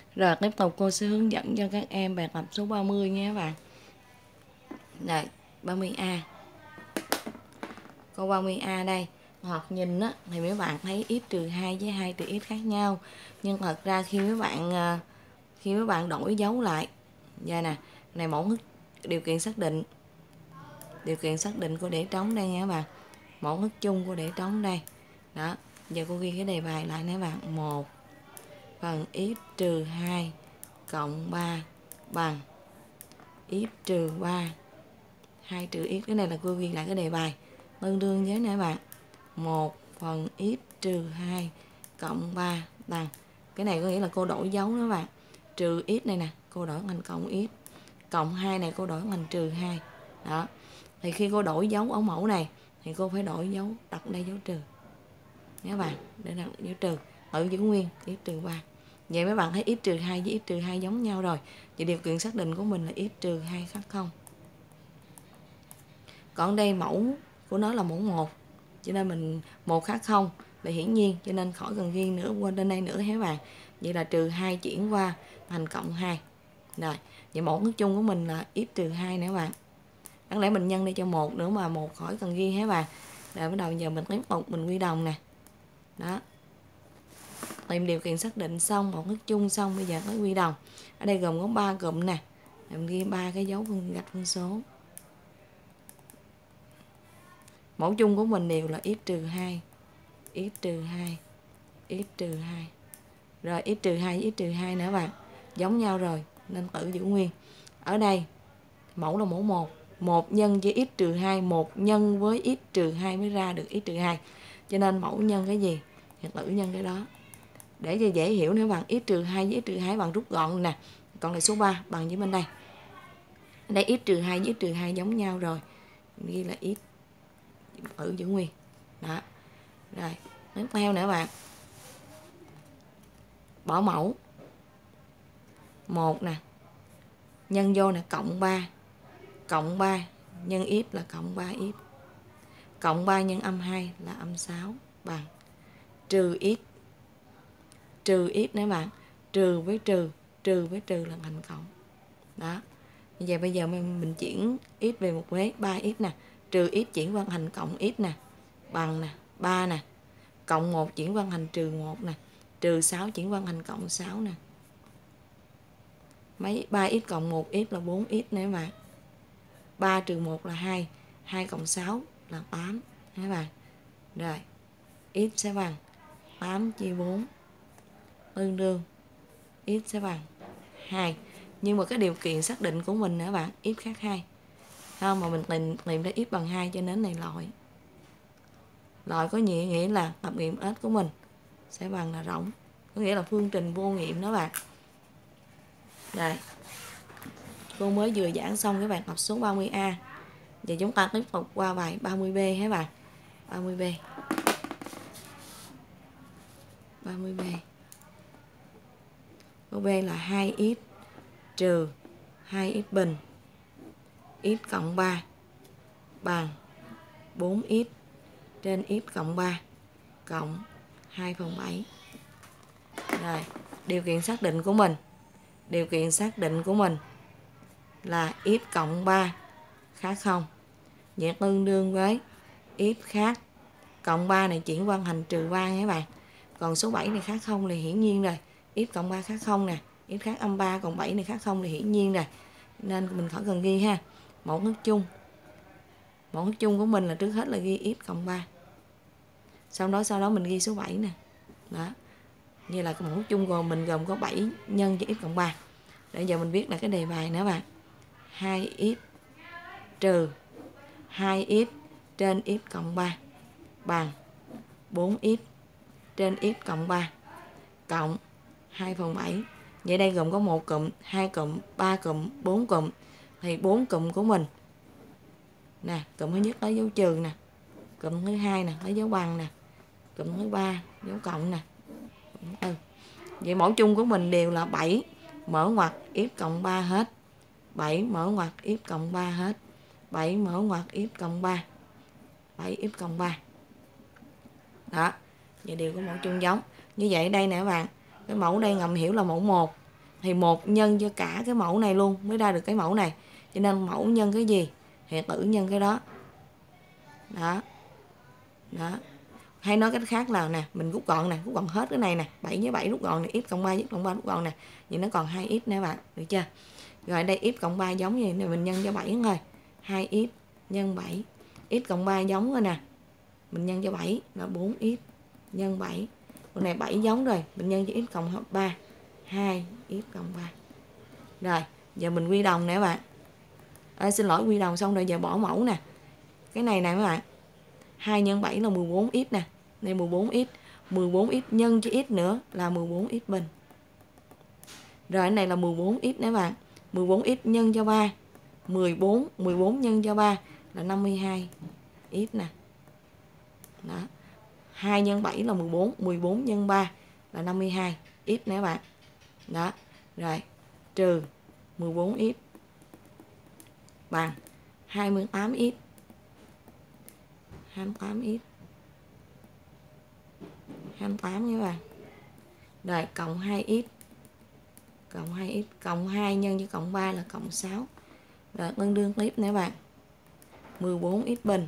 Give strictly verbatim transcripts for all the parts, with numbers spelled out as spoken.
Rồi tiếp tục cô sẽ hướng dẫn cho các em bài tập số ba mươi nha các bạn. Đây, ba mươi A. Câu ba mươi A đây, hoặc nhìn á thì mấy bạn thấy x trừ hai với hai trừ x khác nhau. Nhưng thật ra khi mấy bạn khi mấy bạn đổi dấu lại, giờ nè, này mẫu thức điều kiện xác định. Điều kiện xác định cô để trống đây nha các bạn. Mẫu thức chung cô để trống đây. Đó, giờ cô ghi cái đề bài lại nè các bạn. một phần x trừ hai cộng ba bằng x trừ ba hai trừ x. Cái này là cô ghi lại cái đề bài tương đương với nè các bạn, một phần x trừ hai cộng ba bằng, cái này có nghĩa là cô đổi dấu đó các bạn, trừ x này nè cô đổi thành cộng x, cộng hai này cô đổi thành trừ hai. Đó, thì khi cô đổi dấu ở mẫu này thì cô phải đổi dấu, đặt đây dấu trừ nha các bạn, để đặt dấu trừ, tự giữ nguyên x trừ ba. Vậy mấy bạn thấy x trừ hai với x trừ hai giống nhau rồi. Vậy điều kiện xác định của mình là x trừ hai khác không. Còn đây mẫu của nó là mẫu một, cho nên mình một khác không là hiển nhiên, cho nên khỏi cần ghi nữa, quên lên đây nữa các bạn. Vậy là trừ hai chuyển qua thành cộng hai. Rồi, vậy mẫu thức chung của mình là x trừ hai nè các bạn. Đáng lẽ mình nhân đi cho một nữa mà một khỏi cần ghi hết bạn. Rồi bắt đầu giờ mình tiếp tục mình quy đồng nè. Đó. Tìm điều kiện xác định xong, mẫu thức chung xong, bây giờ tới quy đồng. Ở đây gồm có ba cụm nè. Mình ghi ba cái dấu phân gạch phân số. Mẫu chung của mình đều là x trừ hai, x trừ hai, x trừ hai. Rồi x trừ hai với x trừ hai nữa bạn, giống nhau rồi nên tự giữ nguyên. Ở đây mẫu là mẫu một, một nhân với x trừ hai, một nhân với x trừ hai mới ra được x trừ hai. Cho nên mẫu nhân cái gì thì tự nhân cái đó. Để cho dễ hiểu nữa bạn, x trừ hai với x trừ hai bằng rút gọn nè. Còn lại số ba bằng với bên đây. Đây x trừ hai với x trừ hai giống nhau rồi. Mình ghi là x tự giữ nguyên. Đó. Rồi, tiếp theo nữa bạn. Bỏ mẫu. một nè. Nhân vô nè, cộng ba. Cộng ba nhân x là cộng ba x. Cộng ba nhân âm hai là âm sáu bằng trừ x. Trừ x nữa bạn. Trừ với trừ, trừ với trừ là thành cộng. Đó. Như vậy bây giờ mình, mình chuyển x về một vế, ba x nè. Trừ x chuyển qua thành cộng x nè. Bằng nè, ba nè. Cộng một chuyển qua thành trừ một nè. Trừ sáu chuyển qua thành cộng sáu nè. Mấy ba x cộng một x là bốn x nữa bạn. ba trừ một là hai, hai cộng sáu là tám các bạn. Rồi, x sẽ bằng tám chia bốn tương đương x sẽ bằng hai. Nhưng mà cái điều kiện xác định của mình nữa bạn, x khác hai. Không, mà mình tìm tìm ra x bằng hai cho nên này loại. Loại có nghĩa nghĩa là tập nghiệm s của mình sẽ bằng là rỗng, có nghĩa là phương trình vô nghiệm đó bạn. Đây. Cô mới vừa giảng xong cái bài tập số ba mươi A. Giờ chúng ta tiếp tục qua bài ba mươi B hả bạn? ba mươi B. ba mươi B. Câu B là hai x trừ hai x bình x cộng ba bằng bốn x trên x cộng ba cộng hai phần bảy. Rồi, điều kiện xác định của mình. Điều kiện xác định của mình là x cộng ba khác không. Vậy tương đương với x khác cộng ba này chuyển qua thành trừ ba nha các bạn. Còn số bảy này khác không là hiển nhiên rồi. X cộng ba khác không nè. X khác âm ba, còn bảy này khác không là hiển nhiên rồi. Nên mình khỏi cần ghi ha. Mẫu thức chung. Mẫu thức chung của mình là trước hết là ghi x cộng ba. Sau đó sau đó mình ghi số bảy nè. Đó. Như là cái mẫu thức chung của mình gồm có bảy nhân với x cộng ba. Để giờ mình viết là cái đề bài nữa bạn. hai x trừ hai x trên x cộng ba bằng bốn x trên x cộng ba cộng hai phần bảy. Vậy đây gồm có một cụm, hai cụm, ba cụm, bốn cụm. Thì bốn cụm của mình nè, cụm thứ nhất lấy dấu trừ nè, cụm thứ hai nè lấy dấu bằng nè, cụm thứ ba dấu cộng nè. Ừ. Vậy mẫu chung của mình đều là bảy mở ngoặc x cộng ba hết. bảy mở ngoặc x cộng ba hết. bảy mở ngoặc x cộng ba. bảy x cộng ba. Đó. Vậy đều có mẫu chung giống. Như vậy đây nè các bạn. Cái mẫu đây ngầm hiểu là mẫu một. Thì một nhân cho cả cái mẫu này luôn mới ra được cái mẫu này. Cho nên mẫu nhân cái gì? Thì tử nhân cái đó. Đó. Đó. Hay nói cách khác là nè, mình rút gọn nè, rút gọn hết cái này nè, bảy với bảy rút gọn nè, x cộng ba với x cộng ba rút gọn nè. Vậy nó còn hai x nè bạn, được chưa? Rồi đây x cộng ba giống như này mình nhân cho bảy thôi. hai x nhân bảy. X cộng ba giống rồi nè. Mình nhân cho bảy là bốn x nhân bảy. Con này bảy giống rồi, mình nhân cho x cộng ba. hai x cộng ba. Rồi, giờ mình quy đồng nè bạn. À, xin lỗi, quy đồng xong rồi giờ bỏ mẫu nè. Cái này nè các bạn. hai nhân bảy là mười bốn x nè. Đây mười bốn x. mười bốn x nhân cho x nữa là mười bốn x bình. Rồi cái này là mười bốn x nè các bạn. mười bốn x nhân cho ba. mười bốn, mười bốn nhân cho ba là năm mươi hai x nè. Đó. hai nhân bảy là mười bốn, mười bốn nhân ba là năm mươi hai x nè các bạn. Đó. Rồi, trừ mười bốn x bằng hai mươi tám x. hai mươi tám x. hai mươi tám các bạn. Rồi cộng hai x. Cộng hai x, cộng hai nhân với cộng ba là cộng sáu. Rồi tương đương tiếp nè các bạn. mười bốn x bình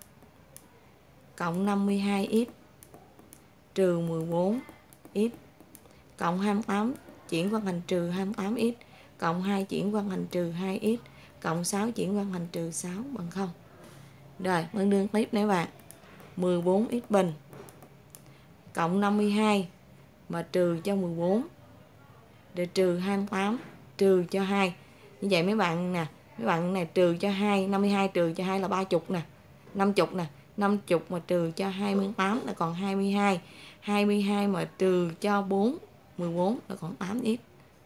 cộng năm mươi hai x trừ mười bốn x cộng hai mươi tám chuyển qua thành trừ hai mươi tám x cộng hai chuyển qua thành trừ hai x cộng sáu chuyển qua thành trừ sáu bằng không. Rồi tương đương tiếp nè các bạn. mười bốn x bình cộng năm mươi hai mà trừ cho mười bốn để trừ hai mươi tám trừ cho hai. Như vậy mấy bạn nè, mấy bạn này trừ cho hai, năm mươi hai trừ cho hai là ba mươi nè, năm mươi nè, năm mươi mà trừ cho hai mươi tám là còn hai mươi hai. hai mươi hai mà trừ cho bốn, mười bốn là còn tám x.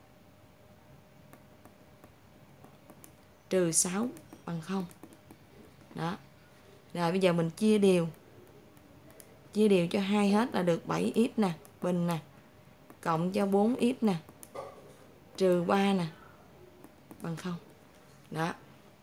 Trừ sáu bằng không. Đó. Rồi bây giờ mình chia đều. Chia đều cho hai hết là được bảy x nè, bình nè. Cộng cho bốn x nè. Trừ ba nè. Bằng không. Đó.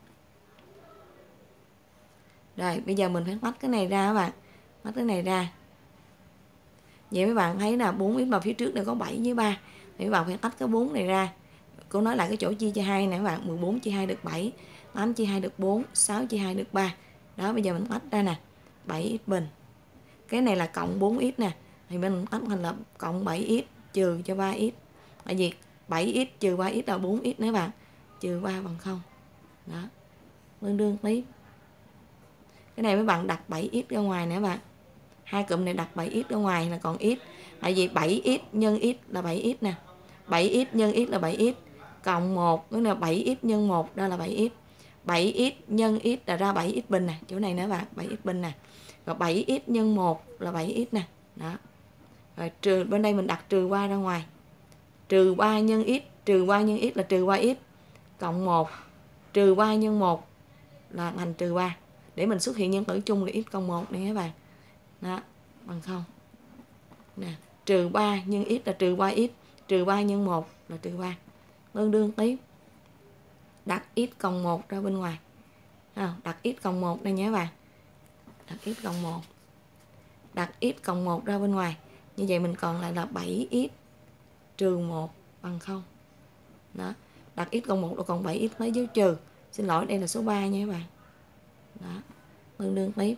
Rồi bây giờ mình phải tách cái này ra các bạn. Tách cái này ra. Vậy mấy bạn thấy là bốn x mà phía trước này có bảy với ba. Thì mấy bạn phải tách cái bốn này ra. Cô nói lại cái chỗ chia cho hai nè các bạn. mười bốn chia hai được bảy. tám chia hai được bốn. sáu chia hai được ba. Đó bây giờ mình tách ra nè. bảy x bình. Cái này là cộng bốn x nè. Thì mình tách thành là cộng bảy x trừ cho ba x. Tại vì bảy x trừ ba x là bốn x nữa bạn. Trừ ba bằng không. Đó. Tương đương tiếp. Cái này mấy bạn đặt bảy x ra ngoài nè bạn. Hai cụm này đặt bảy x ra ngoài là còn x. Tại vì bảy x nhân x là bảy x nè. bảy x nhân x là bảy x. Cộng một, cái là bảy x nhân một đó là bảy x. bảy x nhân x là ra bảy x bình nè. Chỗ này nữa bạn, bảy x bình nè. Rồi bảy x nhân một là bảy x nè. Đó. Rồi trừ, bên đây mình đặt trừ ba ra ngoài. Trừ ba nhân x, trừ ba nhân x là trừ ba x. Cộng một, trừ ba nhân một là thành trừ ba. Để mình xuất hiện nhân tử chung là x cộng một này các bạn. Đó, bằng không. Nè, trừ ba nhân x là trừ ba x, trừ ba nhân một là trừ ba. Tương đương tiếp. Đặt x cộng một ra bên ngoài. À, đặt x cộng một đây nhé các bạn. Đặt x cộng một. Đặt x cộng một ra bên ngoài. Như vậy mình còn lại là bảy x trừ một bằng không. Đó. Đặt x cộng một là còn bảy x lấy dấu trừ. Xin lỗi, đây là số ba nha các bạn. Đó. Tương đương tiếp.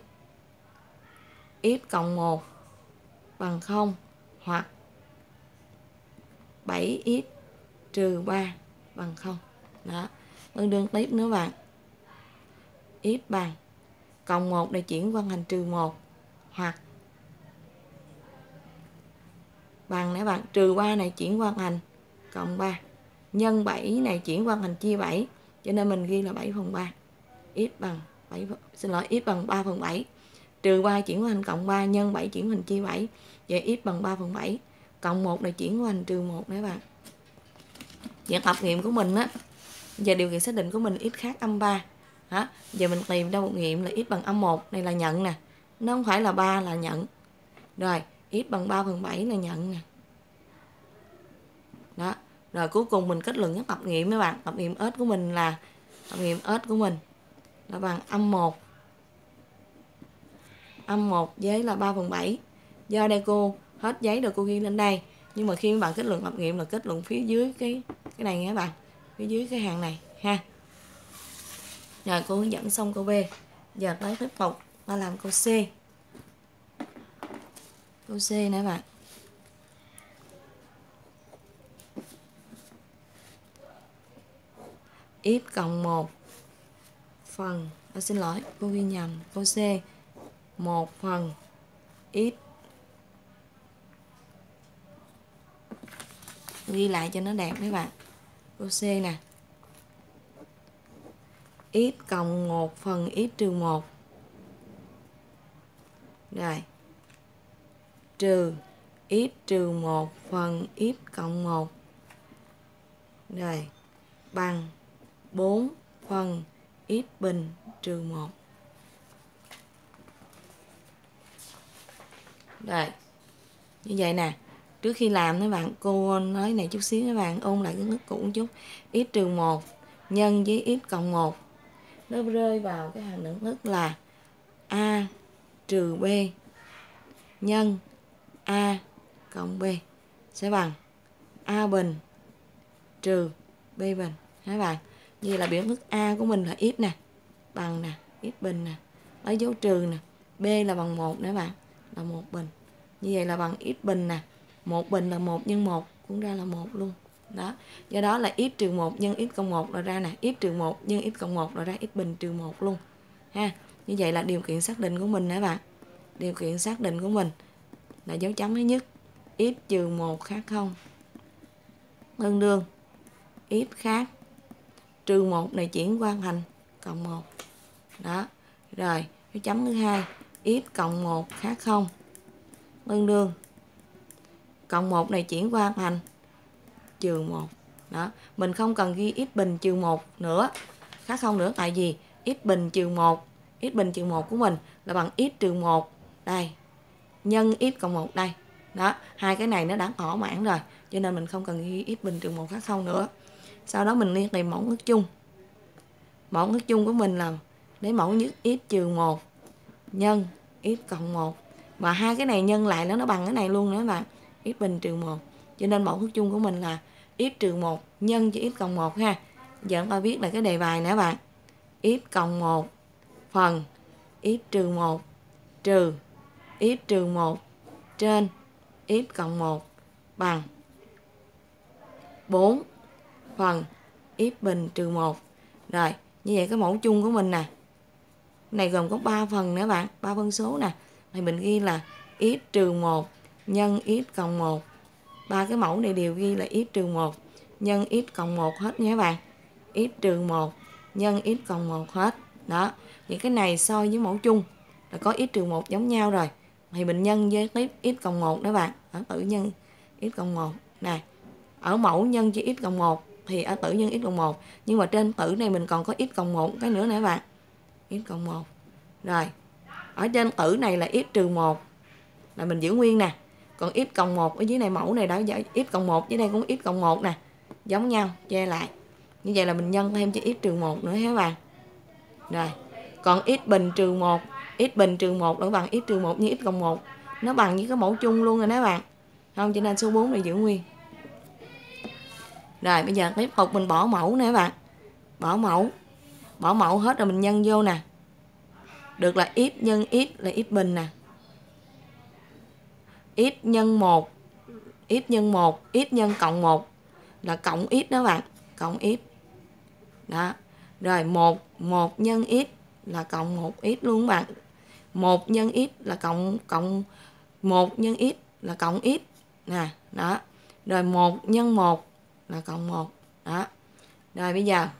X cộng một bằng không hoặc bảy x trừ ba bằng không. Đó. Tương đương tiếp nữa bạn. X bằng cộng một để chuyển qua thành trừ một hoặc bằng nè bạn, trừ ba này chuyển qua thành cộng ba. Nhân bảy này chuyển qua thành chia bảy. Cho nên mình ghi là bảy phần ba. X bằng bảy, xin lỗi, x bằng ba phần bảy. Trừ ba chuyển qua thành cộng ba, nhân bảy chuyển thành chia bảy. Vậy x bằng ba phần bảy. Cộng một này chuyển qua thành trừ một nữa bạn. Dạng tập nghiệm của mình á, giờ điều kiện xác định của mình x khác âm ba. Hả? Giờ mình tìm ra một nghiệm là x bằng âm một, này là nhận nè. Nó không phải là ba là nhận. Rồi, x bằng ba phần bảy là nhận nè. Đó. Rồi cuối cùng mình kết luận cái tập nghiệm mấy bạn. Tập nghiệm ếch của mình là tập nghiệm ếch của mình là bằng âm một. Âm một với là ba phần bảy. Do đây cô hết giấy rồi cô ghi lên đây. Nhưng mà khi các bạn kết luận hợp nghiệm là kết luận phía dưới cái cái này nha các bạn, phía dưới cái hàng này ha. Rồi cô hướng dẫn xong câu B. Giờ tới tiếp tục ta làm câu C. Câu C nè các bạn. X cộng một phần, à, xin lỗi cô ghi nhầm, câu C một phần x, ghi lại cho nó đẹp mấy bạn. Câu C nè, x cộng một phần x trừ một, rồi trừ x trừ một phần x cộng một, rồi bằng bốn phần x bình trừ một. Rồi, như vậy nè. Trước khi làm các bạn, cô nói này chút xíu các bạn, ôn lại cái ngữ cũ một chút. X trừ một nhân với x cộng một, nó rơi vào cái hàng định thức là A trừ B nhân A cộng B sẽ bằng A bình trừ B bình. Các bạn, như vậy là biểu thức A của mình là x nè, bằng nè, x bình nè, lấy dấu trừ nè, B là bằng một nữa bạn, là một bình. Như vậy là bằng x bình nè, một bình là một nhân một cũng ra là một luôn. Đó, do đó là x trừ một nhân x cộng một là ra nè, x trừ một nhân x cộng một là ra x bình trừ một luôn. Ha, như vậy là điều kiện xác định của mình nè bạn. Điều kiện xác định của mình là dấu chấm thứ nhất, x trừ một khác không, tương đương x khác trừ một này chuyển qua thành cộng một. Đó, rồi dấu chấm thứ hai, x cộng một khác không, tương đương cộng một này chuyển qua thành trừ một. Đó, mình không cần ghi x bình trừ một nữa, khác không nữa, tại vì x bình trừ một, x bình trừ một của mình là bằng x trừ một đây nhân x cộng một đây. Đó, hai cái này nó đã thỏa mãn rồi, cho nên mình không cần ghi x bình trừ một khác không nữa. Sau đó mình đi tìm mẫu thức chung. Mẫu thức chung của mình là lấy mẫu nhất x trừ một nhân x cộng một, và hai cái này nhân lại nó nó bằng cái này luôn nữa các bạn, x bình trừ một. Cho nên mẫu thức chung của mình là x trừ một nhân cho x cộng một ha. Giờ chúng ta viết lại cái đề bài nữa bạn. X cộng một phần x trừ một trừ x trừ một trên x cộng một bằng bốn phần x bình trừ một. Rồi, như vậy cái mẫu chung của mình nè, này gồm có ba phần nữa bạn, ba phân số nè. Thì mình ghi là x trừ một nhân x cộng một. Ba cái mẫu này đều ghi là x trừ một nhân x cộng một hết nha các bạn. X trừ một nhân x cộng một hết. Đó, thì cái này so với mẫu chung là có x trừ một giống nhau rồi. Thì mình nhân với tiếp x cộng một đó bạn. Ở tử nhân x cộng một nè. Ở mẫu nhân cho x cộng một thì ở tử nhân x cộng một, nhưng mà trên tử này mình còn có x cộng một cái nữa nè các bạn. X cộng một. Rồi, ở trên tử này là x trừ một là mình giữ nguyên nè. Còn x cộng một ở dưới này, mẫu này đã x cộng một, dưới đây cũng x cộng một nè, giống nhau, che lại. Như vậy là mình nhân thêm cho x trừ một nữa các bạn. Rồi, còn x bình trừ một, x bình trừ một nó bằng x trừ một như x cộng một, nó bằng với cái mẫu chung luôn rồi đó các bạn. Không, cho nên số bốn này giữ nguyên. Rồi, bây giờ tiếp tục mình bỏ mẫu nè các bạn. Bỏ mẫu. Bỏ mẫu hết rồi mình nhân vô nè. Được là x nhân x là x bình nè. X nhân một, x nhân một, x nhân cộng một là cộng x đó bạn, cộng x. Đó. Rồi một, một nhân x là cộng một x luôn các bạn. một nhân x là cộng cộng một nhân x là cộng x nè, đó. Rồi một nhân một là cộng một. Đó. Rồi bây giờ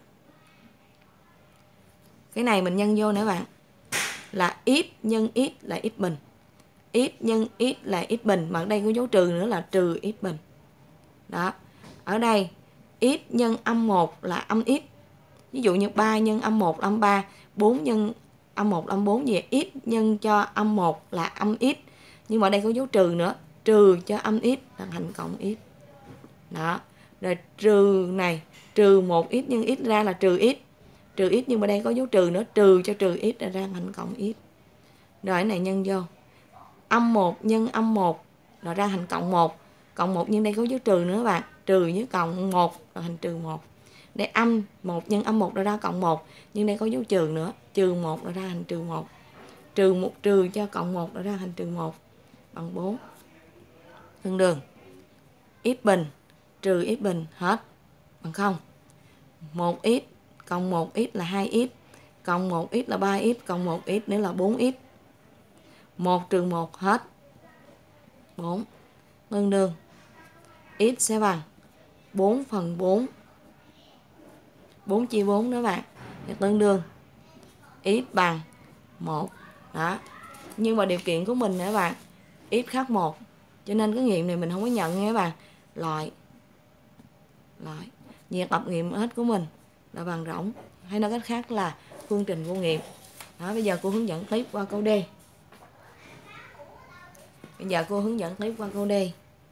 cái này mình nhân vô nữa bạn. Là x nhân x là x bình. X nhân x là x bình, mà ở đây có dấu trừ nữa là trừ x bình. Đó. Ở đây x nhân âm một là âm x. Ví dụ như ba nhân âm một là âm ba, bốn nhân âm một là âm bốn, vậy x nhân cho âm một là âm x. Nhưng mà ở đây có dấu trừ nữa, trừ cho âm x là thành cộng x. Đó. Rồi trừ này, trừ một x nhân x ra là trừ x. Trừ x nhưng mà đây có dấu trừ nữa, trừ cho trừ x là ra thành cộng x. Rồi cái này nhân vô. Âm một nhân âm một là ra thành cộng một. Cộng một nhưng đây có dấu trừ nữa các bạn. Trừ với cộng một là thành trừ một. Đây âm một nhân âm một ra cộng một. Nhưng đây có dấu trừ nữa. Trừ một ra thành trừ một. Trừ một trừ cho cộng một ra thành trừ một. Bằng bốn. Tương đương x bình trừ x bình hết. Bằng không. một x cộng một x là hai x. Cộng một x là ba x. Cộng một x nữa là bốn x. một trừ một hết. bốn. Tương đương x sẽ bằng bốn phần bốn. bốn chia bốn đó bạn. Thì tương đương x bằng một. Đó. Nhưng mà điều kiện của mình nữa bạn, x khác một. Cho nên cái nghiệm này mình không có nhận nha các bạn. Loại. Loại. Việc tập nghiệm hết của mình là bằng rỗng. Hay nói cách khác là phương trình vô nghiệm. Đó, bây giờ cô hướng dẫn tiếp qua câu D. Bây giờ cô hướng dẫn tiếp qua câu D.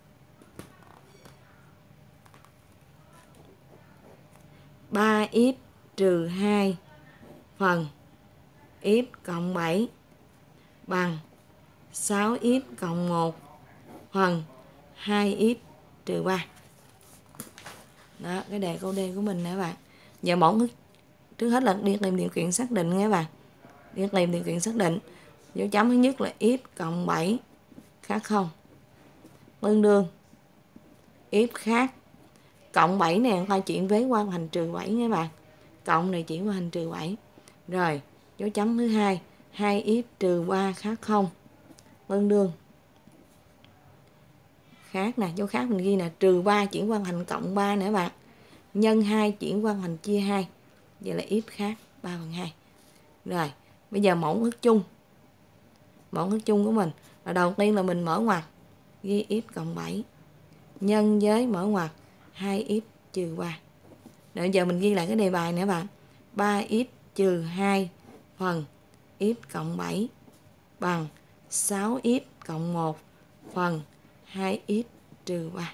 ba x trừ hai phần x cộng bảy bằng sáu x cộng một phần hai x trừ ba. Đó, cái đề câu D của mình nè các bạn. Giờ mẫu trước hết là đi tìm điều kiện xác định nha các bạn. Đi tìm điều kiện xác định. Dấu chấm thứ nhất là x cộng bảy khác không. Tương đương x khác cộng bảy này ta chuyển vế qua thành trừ bảy nha các bạn. Cộng này chuyển qua thành trừ bảy. Rồi, dấu chấm thứ hai, hai x trừ ba khác không. Tương đương khác nè, dấu khác mình ghi nè, trừ ba chuyển qua thành cộng ba nè các bạn. Nhân hai chuyển qua thành chia hai. Vậy là x khác ba phần hai. Rồi, bây giờ mẫu thức chung. Mẫu thức chung của mình là đầu tiên là mình mở ngoặc ghi x cộng bảy nhân với mở ngoặc hai x trừ ba. Rồi giờ mình ghi lại cái đề bài nữa bạn. ba x trừ hai phần x cộng bảy bằng sáu x cộng một phần hai x trừ ba.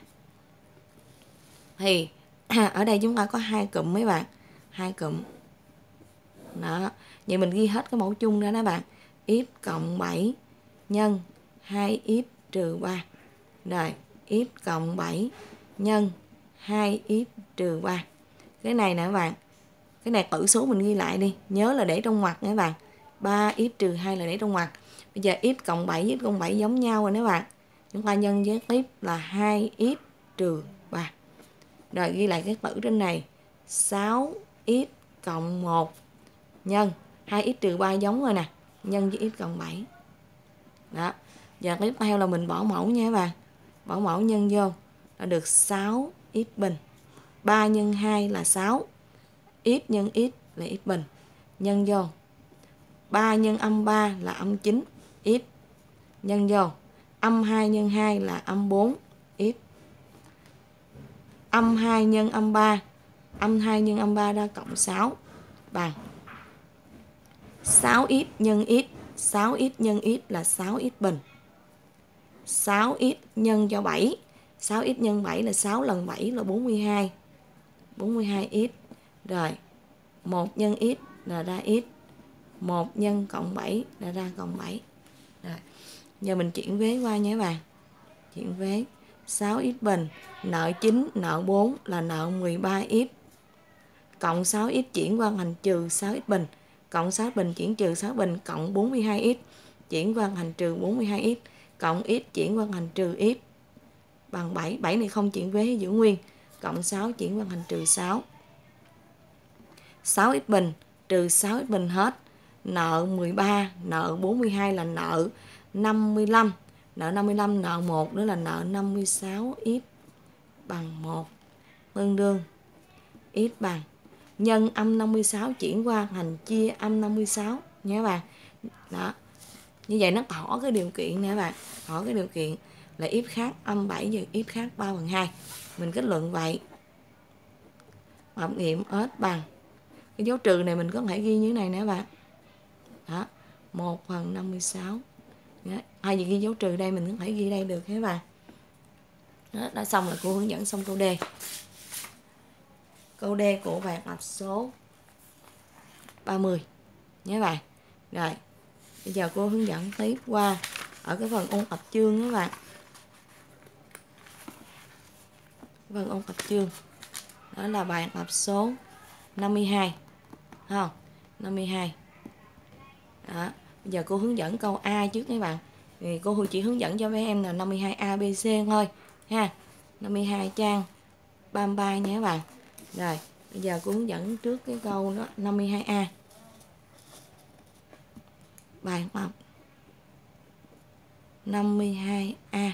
Thì ở đây chúng ta có hai cụm mấy bạn. Hai cụm. Đó. Vậy mình ghi hết cái mẫu chung ra đó bạn. X cộng bảy nhân hai x trừ ba. Rồi, x cộng bảy nhân hai x trừ ba. Cái này nè các bạn. Cái này tử số mình ghi lại đi. Nhớ là để trong ngoặc nha các bạn. ba x trừ hai là để trong ngoặc. Bây giờ x cộng bảy với x cộng bảy giống nhau rồi các bạn. Chúng ta nhân với tiếp là hai x trừ ba. Rồi ghi lại cái tử trên này. sáu x cộng một nhân hai x trừ ba giống rồi nè. Nhân với x cộng bảy. Đó. Giờ tiếp theo là mình bỏ mẫu nha các bạn. Bỏ mẫu nhân vô là được sáu x bình. ba nhân hai là sáu. X nhân x là x bình. Nhân vô. ba nhân âm ba là âm chín. X. Nhân vô. Âm hai nhân hai là âm bốn. X. Âm hai nhân âm ba. Âm hai nhân âm ba ra cộng sáu. Bằng sáu x nhân x. sáu x nhân x là sáu x bình. sáu x nhân cho bảy. sáu x nhân bảy là sáu lần bảy là bốn mươi hai. bốn mươi hai x. Rồi. một nhân x là ra x. một nhân cộng bảy là ra cộng bảy. Rồi. Giờ mình chuyển vế qua nha các bạn. Chuyển vế. sáu x bình. Nợ chín, nợ bốn là nợ mười ba x. Cộng sáu x chuyển qua thành trừ sáu x bình. Cộng sáu x bình chuyển trừ sáu bình cộng bốn mươi hai x. Chuyển qua thành trừ bốn mươi hai x. Cộng x chuyển qua thành trừ x. Bằng bảy. bảy này không chuyển vế giữ nguyên. Cộng sáu chuyển qua thành trừ sáu. sáu x bình trừ sáu x bình hết. Nợ mười ba, nợ bốn mươi hai là nợ năm mươi lăm. Nợ năm mươi lăm, nợ một nữa là nợ năm mươi sáu x bằng một. Tương đương x bằng nhân âm năm mươi sáu chuyển qua thành chia âm năm mươi sáu nha các bạn. Đó. Như vậy nó hỏi cái điều kiện nè các bạn. Hỏi cái điều kiện là x khác âm bảy và x khác ba phần hai. Mình kết luận vậy. Hợp nghiệm S bằng. Cái dấu trừ này mình có thể ghi như thế này nè các bạn. Đó. một phần năm mươi sáu. Hay gì ghi dấu trừ đây mình có thể ghi đây được các bạn. Đó, đã xong là cô hướng dẫn xong câu D. Câu D của bạn tập số ba mươi nhé bạn. Rồi, bây giờ cô hướng dẫn tiếp qua ở cái phần ôn tập chương các bạn. phần ôn tập chương. Đó là bài tập số năm mươi hai. Không? năm mươi hai. Đó. Bây giờ cô hướng dẫn câu A trước các bạn. Thì cô chỉ hướng dẫn cho mấy em là năm mươi hai A, B, C thôi ha. năm mươi hai trang ba mươi ba nha các bạn. Rồi, bây giờ cô hướng dẫn trước cái câu đó năm mươi hai A. Bài tập năm mươi hai A.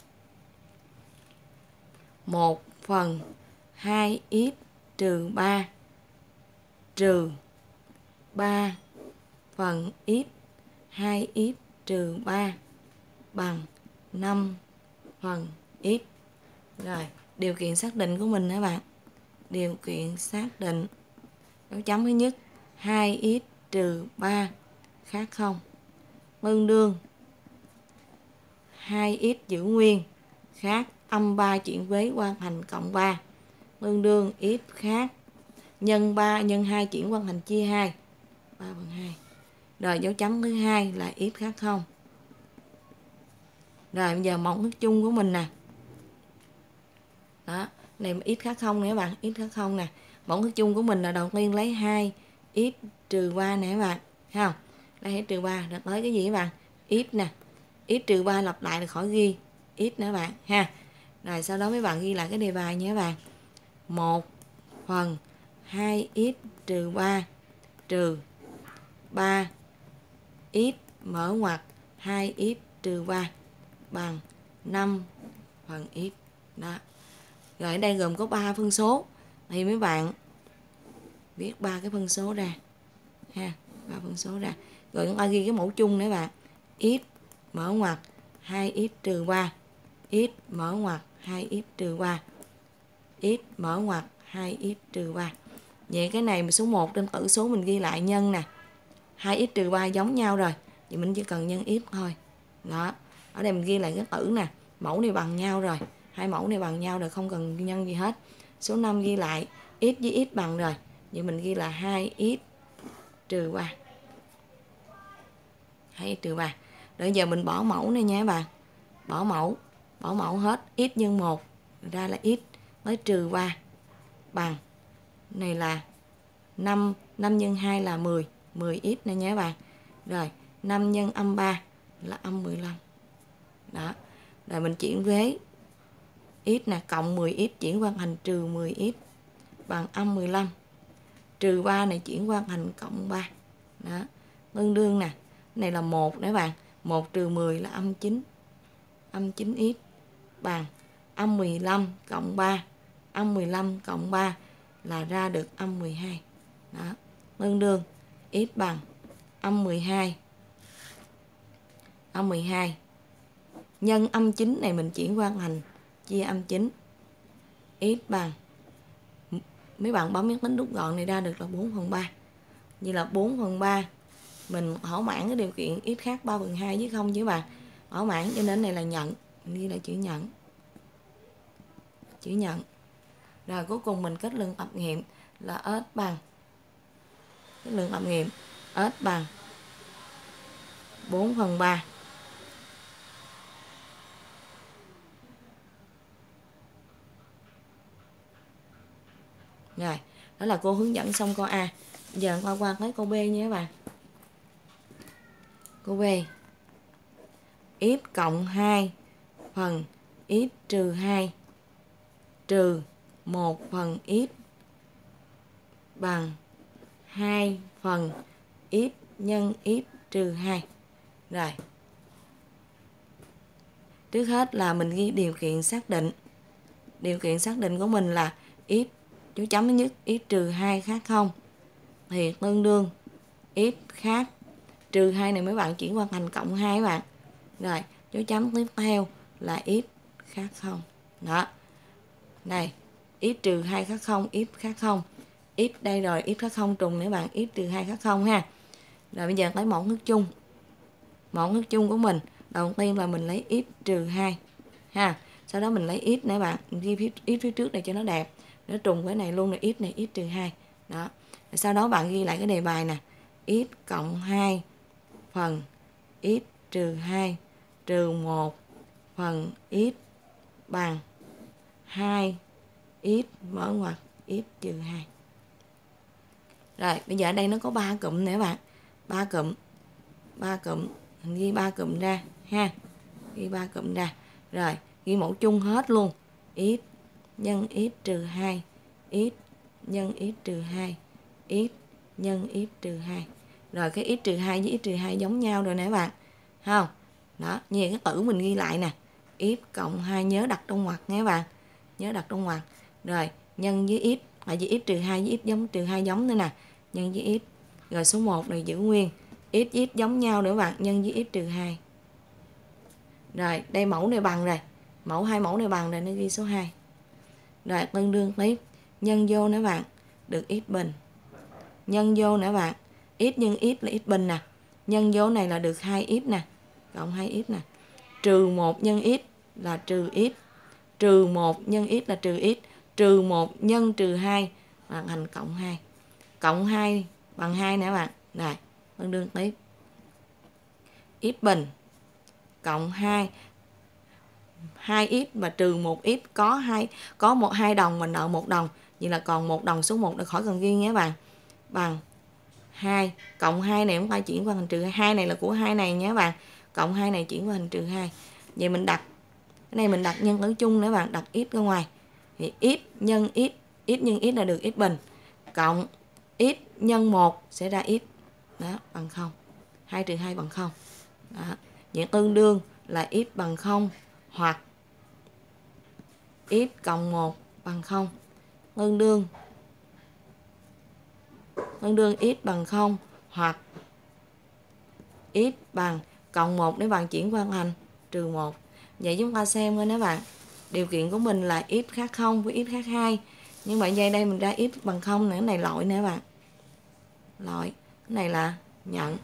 một phần hai x trừ ba trừ ba phần x hai x trừ ba bằng năm phần x. Rồi, điều kiện xác định của mình các bạn. Điều kiện xác định. Dấu chấm thứ nhất, hai x trừ ba khác không. Tương đương hai x giữ nguyên khác âm ba chuyển vế qua thành cộng ba. Tương đương x khác nhân ba nhân hai chuyển qua thành chia hai. ba phần hai. Rồi dấu chấm thứ hai là x khác không. Rồi bây giờ mẫu thức chung của mình nè. Đó, này x khác không nè các bạn, x khác không nè. Mẫu thức chung của mình là đầu tiên lấy hai x trừ ba nè các bạn, thấy không? Lấy hai trừ ba được tới cái gì các bạn? X nè. X trừ ba lặp lại là khỏi ghi x nè các bạn ha. Rồi sau đó mấy bạn ghi lại cái đề bài nha các bạn. một phần hai x trừ ba trừ ba x mở ngoặc hai x trừ ba bằng năm phần x. Đó. Rồi ở đây gồm có ba phân số. Thì mấy bạn viết ba cái phân số ra ha, ba phân số ra. Rồi chúng ta ghi cái mẫu chung nữa bạn. X mở ngoặc hai x trừ ba, x mở ngoặc hai x trừ ba, x mở ngoặc hai x trừ ba. Vậy cái này số một trên tử số mình ghi lại nhân nè. hai x trừ ba giống nhau rồi. Vậy mình chỉ cần nhân x thôi. Đó. Ở đây mình ghi lại cái tử nè. Mẫu này bằng nhau rồi. Hai mẫu này bằng nhau rồi, không cần nhân gì hết. Số năm ghi lại x với x bằng rồi. Vậy mình ghi là hai x trừ ba. hai x trừ ba. Rồi giờ mình bỏ mẫu này nha các bạn. Bỏ mẫu. Bỏ mẫu hết. X nhân một ra là x. Tới trừ ba bằng. Này là năm. năm nhân hai là mười. mười x nè nha các bạn. Rồi năm nhân âm ba là âm mười lăm. Đó. Rồi mình chuyển vế x nè, cộng mười x chuyển qua thành trừ mười x bằng âm mười lăm. Trừ ba này chuyển qua thành cộng ba. Đó. Tương đương nè. Này là một nè bạn. một trừ mười là âm chín. Âm chín x bằng âm mười lăm cộng ba. Âm mười lăm cộng ba là ra được âm mười hai. Đó. Tương đương x bằng âm mười hai. Âm mười hai. Nhân âm chín này mình chuyển qua thành chia âm chín. X bằng, mấy bạn bấm máy tính rút gọn này ra được là bốn phần ba. Như là bốn phần ba. Mình thỏa mãn cái điều kiện x khác ba phần hai với không chứ bạn. Thỏa mãn cho nên này là nhận. Mình ghi là chữ nhận. Chữ nhận. Rồi cuối cùng mình kết luận tập nghiệm là s bằng. Kết luận tập nghiệm s bằng bốn phần ba. Rồi, đó là cô hướng dẫn xong câu A. Giờ qua qua tới câu B nha các bạn. Câu B. X cộng hai phần x trừ hai trừ một phần x bằng hai phần x nhân x trừ hai. Rồi. Trước hết là mình ghi điều kiện xác định. Điều kiện xác định của mình là x, dấu chấm thứ nhất, x trừ hai khác không. Thì tương đương x khác. Trừ hai này mấy bạn chuyển qua thành cộng hai các bạn. Rồi, dấu chấm tiếp theo là x khác không. Đó. Này, x trừ hai khác không, x khác không. X đây rồi, x khác không trùng nữa bạn, x trừ hai khác không ha. Rồi bây giờ tới mẫu thức chung. Mẫu thức chung của mình, đầu tiên là mình lấy x trừ hai ha. Sau đó mình lấy x nữa bạn, mình ghi x phía trước này cho nó đẹp. Nó trùng với này luôn là x này, x trừ hai. Đó. Rồi sau đó bạn ghi lại cái đề bài nè. X cộng hai phần x trừ hai trừ một phần x bằng hai x mở ngoặc x trừ hai. Rồi, bây giờ ở đây nó có ba cụm nè các bạn. ba cụm. ba cụm, mình ghi ba cụm ra ha. Ghi ba cụm ra. Rồi, ghi mẫu chung hết luôn. X nhân x trừ hai, x nhân x trừ hai, x nhân x trừ hai. Rồi cái x trừ hai với x trừ hai giống nhau rồi nè các bạn. Không? Đó, như vậy cái tử mình ghi lại nè. X cộng hai nhớ đặt trong ngoặc nha các bạn. Nhớ đặt trong ngoặc. Rồi, nhân với x, tại vì x trừ hai với x giống trừ hai giống nữa nè. Nhân với x. Rồi số một này giữ nguyên. X với x giống nhau nữa các bạn, nhân với x trừ hai. Rồi, đây mẫu này bằng rồi. Mẫu hai mẫu này bằng rồi, nó ghi số hai. Rồi, tương đương tiếp. Nhân vô nữa bạn, được x bình. Nhân vô nữa bạn, x nhân x là x bình nè. Nhân vô này là được hai x nè. Cộng hai x nè. Trừ một nhân x là trừ x. Trừ một nhân x là trừ x. Trừ một nhân trừ hai là thành cộng hai. Cộng hai bằng hai nè bạn. Rồi, tương đương tiếp. X bình cộng hai. hai x và trừ một x có hai có một hai đồng mà nợ một đồng. Vậy là còn một đồng, số một đã khỏi cần ghi nhé bạn. Bằng hai. Cộng hai này cũng phải chuyển qua hình trừ hai. hai này là của hai này nhé bạn. Cộng hai này chuyển qua hình trừ hai. Vậy mình đặt cái này mình đặt nhân tử chung nữa bạn, đặt x ra ngoài. Thì x nhân x, x nhân x là được x bình. Cộng x nhân một sẽ ra x. Đó, bằng không. hai trừ hai bằng không. Đó. Vậy tương đương là x bằng không hoặc x cộng một bằng không. Tương đương tương đương x bằng không hoặc x bằng cộng một để bằng chuyển qua thành trừ một. Vậy chúng ta xem coi các bạn. Điều kiện của mình là x khác không với x khác hai. Nhưng mà dây đây mình ra x bằng không này, cái này lội nè các bạn. Lội, cái này là nhận.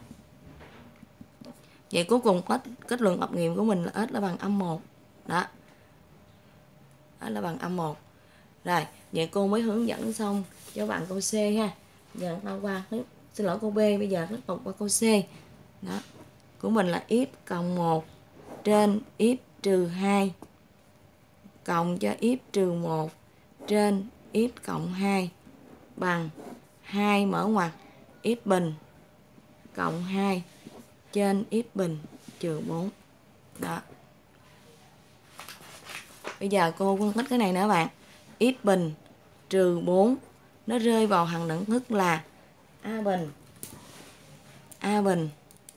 Vậy cuối cùng kết, kết luận hợp nghiệm của mình là x là bằng âm một. Đó. X là bằng âm một. Rồi, vậy cô mới hướng dẫn xong cho bạn câu C ha. Giờ ta qua, xin lỗi câu B, bây giờ tiếp tục qua câu C. Đó. Của mình là x cộng một trên x trừ hai cộng cho x trừ một trên x cộng hai bằng hai mở ngoặc x bình cộng hai trên x bình trừ bốn. Đó. Bây giờ cô phân tích cái này nữa bạn. X bình trừ bốn nó rơi vào hằng đẳng thức là a bình a bình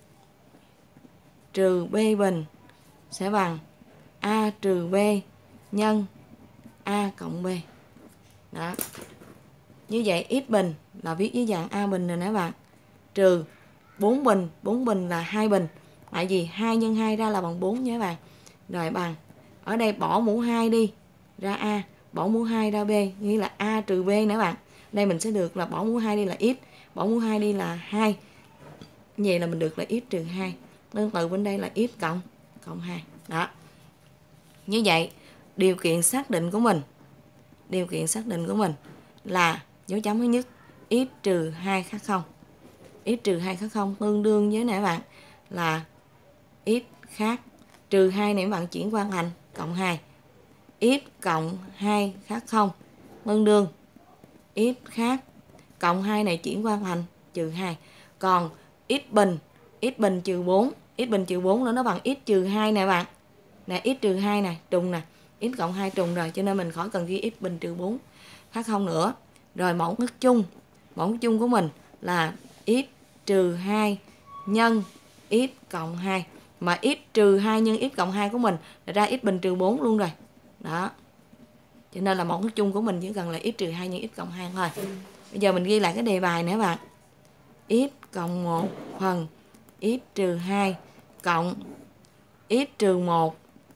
trừ b bình sẽ bằng a trừ b nhân a cộng b. Đó. Như vậy x bình là viết dưới dạng a bình rồi nè bạn. Trừ bốn bình, bốn bình là hai bình. Tại vì hai nhân hai ra là bằng bốn nhé bạn. Rồi bằng, ở đây bỏ mũ hai đi, ra a, bỏ mũ hai ra b, nghĩa là a trừ b nữa bạn. Đây mình sẽ được là bỏ mũ hai đi là x, bỏ mũ hai đi là hai. Vậy là mình được là x trừ hai. Tương tự bên đây là x cộng cộng hai. Đó. Như vậy, điều kiện xác định của mình, điều kiện xác định của mình là dấu chấm thứ nhất, x trừ hai khác không. X trừ hai khác không tương đương với nè bạn là x khác trừ hai này bạn chuyển qua thành cộng hai. X cộng hai khác không tương đương x khác cộng hai này chuyển qua thành trừ hai. Còn x bình, x bình trừ bốn, x bình trừ bốn nữa nó bằng x trừ hai nè bạn. Nè x trừ hai nè, trùng nè, x cộng hai trùng rồi cho nên mình khỏi cần ghi x bình trừ bốn khác không nữa. Rồi mẫu thức chung, mẫu thức chung của mình là x trừ hai nhân x cộng hai. Mà x trừ hai nhân x cộng hai của mình là ra x bình trừ bốn luôn rồi. Đó. Cho nên là mẫu thức chung của mình chỉ cần là x trừ hai nhân x cộng hai thôi. Bây giờ mình ghi lại cái đề bài nữa bạn. X cộng một phần x trừ hai cộng x trừ một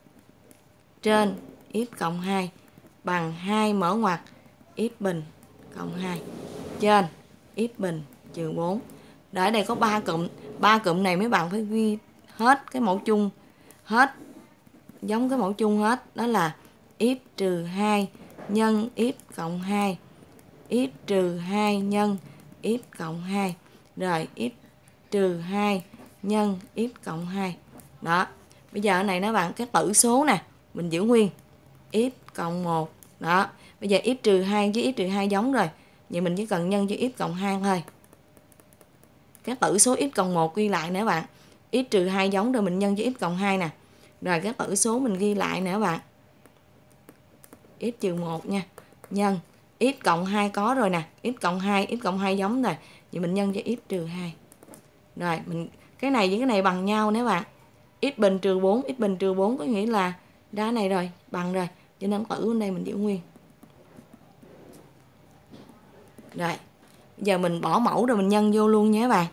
trên x cộng hai bằng hai mở ngoặc x bình cộng hai trên x bình trừ bốn. Đó, ở đây có ba cụm, ba cụm này mấy bạn phải ghi hết cái mẫu chung, hết giống cái mẫu chung hết, đó là x trừ hai nhân x cộng hai, x trừ hai nhân x cộng hai, rồi x trừ hai nhân x cộng hai. Đó. Bây giờ ở này nó bằng cái tử số nè, mình giữ nguyên x cộng một. Đó. Bây giờ x trừ hai với x trừ hai giống rồi. Vậy mình chỉ cần nhân cho x cộng hai thôi. Các tử số x cộng một ghi lại nè bạn. X trừ hai giống rồi mình nhân cho x cộng hai nè. Rồi các tử số mình ghi lại nè bạn. X trừ một nha. Nhân x cộng hai có rồi nè. X cộng hai, x cộng hai giống rồi. Vậy mình nhân cho x trừ hai. Rồi mình cái này với cái này bằng nhau nè bạn. X bình trừ bốn, x bình trừ bốn có nghĩa là đá này rồi, bằng rồi. Cho nên tử bên đây mình giữ nguyên. Rồi, giờ mình bỏ mẫu rồi mình nhân vô luôn nhé bạn.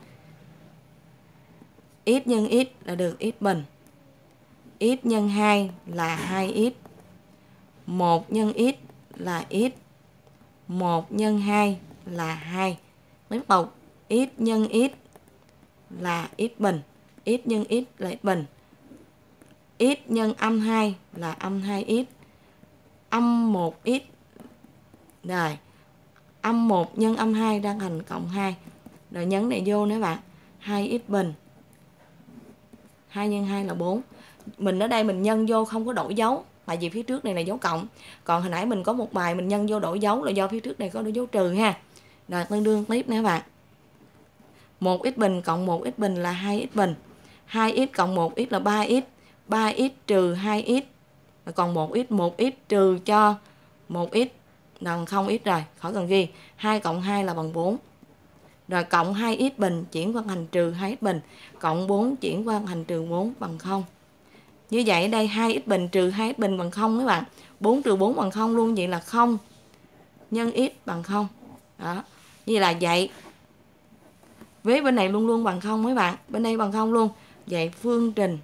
X nhân x là được x bình. X nhân hai là hai x. một nhân x là x. một nhân hai là hai. Tiếp tục, x nhân x là x bình. X nhân x là x bình. X nhân âm hai là âm hai x. Âm một x. Rồi, âm một nhân âm hai đang thành cộng hai. Rồi nhấn này vô nữa bạn. hai x bình. hai nhân hai là bốn. Mình ở đây mình nhân vô không có đổi dấu. Tại vì phía trước này là dấu cộng. Còn hồi nãy mình có một bài mình nhân vô đổi dấu là do phía trước này có đổi dấu trừ ha. Rồi tương đương tiếp nữa bạn. một x bình cộng một x bình là hai x bình. hai x cộng một x là ba x. ba x trừ hai x. Còn một x, một x trừ cho một x bằng không x rồi, khỏi cần ghi. hai cộng hai là bằng bốn. Rồi cộng hai x bình chuyển qua thành trừ hai x bình. Cộng bốn chuyển qua thành trừ bốn bằng không. Như vậy đây hai x bình trừ hai x bình bằng không các bạn. bốn trừ bốn bằng không luôn, vậy là không nhân x bằng không. Đó. Như là vậy. Vế bên này luôn luôn bằng không mấy bạn. Bên đây bằng không luôn. Vậy phương trình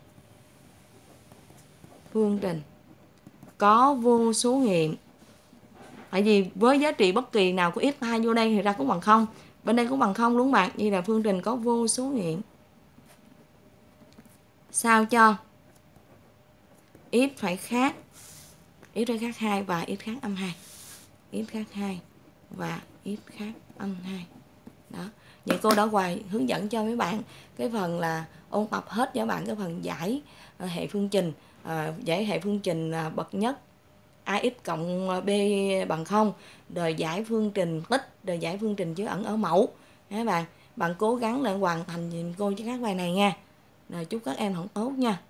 phương trình có vô số nghiệm. Tại vì với giá trị bất kỳ nào của x hai vô đây thì ra cũng bằng không. Bên đây cũng bằng không luôn bạn. Như là phương trình có vô số nghiệm. Sao cho x phải khác x phải khác hai và x khác âm hai. X khác hai và x khác âm hai. Đó. Vậy cô đã hoài hướng dẫn cho mấy bạn cái phần là ôn tập hết cho bạn cái phần giải uh, hệ phương trình, uh, giải hệ phương trình uh, bậc nhất ax cộng b bằng không, rồi giải phương trình tích, rồi giải phương trình chứa ẩn ở mẫu. Các bạn, bạn cố gắng là hoàn thành giùm cô cho các bài này nha. Rồi chúc các em học tốt nha.